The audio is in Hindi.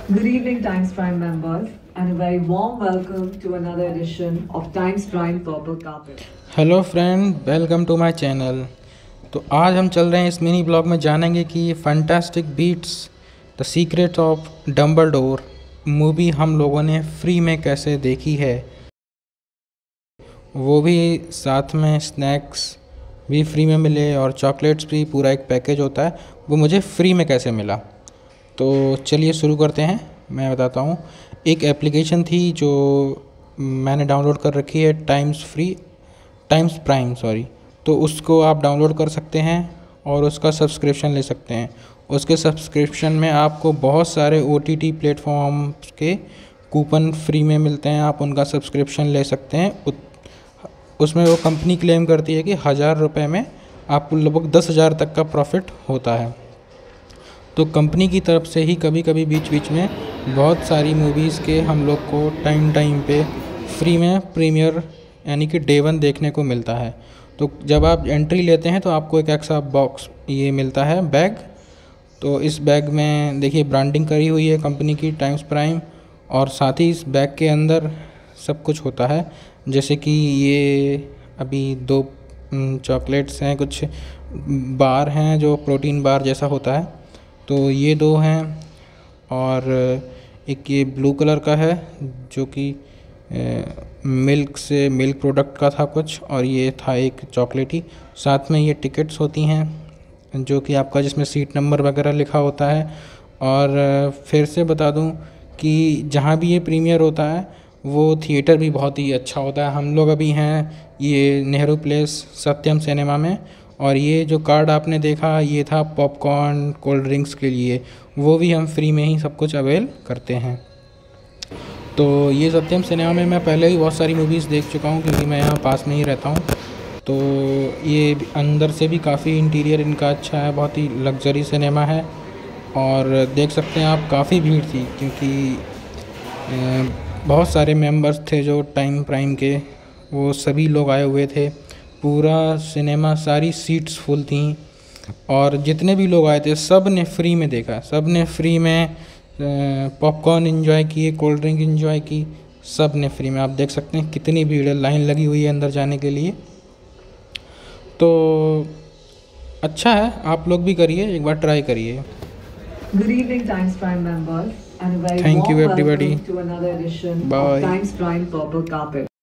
Good evening, Times Prime members, and a very warm welcome to another edition of Times Prime Purple Carpet. Hello friend, welcome to my channel. तो आज हम चल रहे हैं इस मिनी ब्लॉग में जानेंगे कि Fantastic Beasts the Secret of Dumbledore movie हम लोगों ने फ्री में कैसे देखी है, वो भी साथ में स्नैक्स भी फ्री में मिले और चॉकलेट्स भी, पूरा एक पैकेज होता है, वो मुझे फ्री में कैसे मिला। तो चलिए शुरू करते हैं। मैं बताता हूँ। एक एप्लीकेशन थी जो मैंने डाउनलोड कर रखी है, टाइम्स प्राइम सॉरी। तो उसको आप डाउनलोड कर सकते हैं और उसका सब्सक्रिप्शन ले सकते हैं। उसके सब्सक्रिप्शन में आपको बहुत सारे OTT प्लेटफॉर्म्स के कूपन फ्री में मिलते हैं, आप उनका सब्सक्रिप्शन ले सकते हैं। उसमें वो कंपनी क्लेम करती है कि 1000 रुपये में आपको लगभग 10,000 तक का प्रॉफिट होता है। तो कंपनी की तरफ से ही कभी कभी बीच बीच में बहुत सारी मूवीज़ के हम लोग को टाइम पे फ्री में प्रीमियर यानी कि Day 1 देखने को मिलता है। तो जब आप एंट्री लेते हैं तो आपको एक एक्स्ट्रा बॉक्स ये मिलता है, बैग। तो इस बैग में देखिए ब्रांडिंग करी हुई है कंपनी की, टाइम्स प्राइम। और साथ ही इस बैग के अंदर सब कुछ होता है, जैसे कि ये अभी 2 चॉकलेट्स हैं, कुछ बार हैं जो प्रोटीन बार जैसा होता है, तो ये 2 हैं। और एक ये ब्लू कलर का है जो कि मिल्क प्रोडक्ट का था कुछ, और ये था एक चॉकलेटी। साथ में ये टिकट्स होती हैं जो कि आपका, जिसमें सीट नंबर वगैरह लिखा होता है। और फिर से बता दूं कि जहाँ भी ये प्रीमियर होता है वो थिएटर भी बहुत ही अच्छा होता है। हम लोग अभी हैं ये नेहरू प्लेस सत्यम सिनेमा में, और ये जो कार्ड आपने देखा ये था पॉपकॉर्न कोल्ड ड्रिंक्स के लिए, वो भी हम फ्री में ही सब कुछ अवेल करते हैं। तो ये सत्यम सिनेमा में मैं पहले ही बहुत सारी मूवीज़ देख चुका हूँ क्योंकि मैं यहाँ पास में ही रहता हूँ। तो ये अंदर से भी काफ़ी इंटीरियर इनका अच्छा है, बहुत ही लग्जरी सिनेमा है। और देख सकते हैं आप, काफ़ी भीड़ थी क्योंकि बहुत सारे मेंबर्स थे जो टाइम प्राइम के, वो सभी लोग आए हुए थे। पूरा सिनेमा, सारी सीट्स फुल थी, और जितने भी लोग आए थे सब ने फ्री में देखा, सब ने फ्री में पॉपकॉर्न एंजॉय किए, कोल्ड ड्रिंक एंजॉय की, सब ने फ्री में। आप देख सकते हैं कितनी भीड़ है, लाइन लगी हुई है अंदर जाने के लिए। तो अच्छा है, आप लोग भी करिए, एक बार ट्राई करिए। Good evening, Times Prime members, and a very Thank warm you everybody. welcome to another edition Bye. of Times Prime Purple Carpet.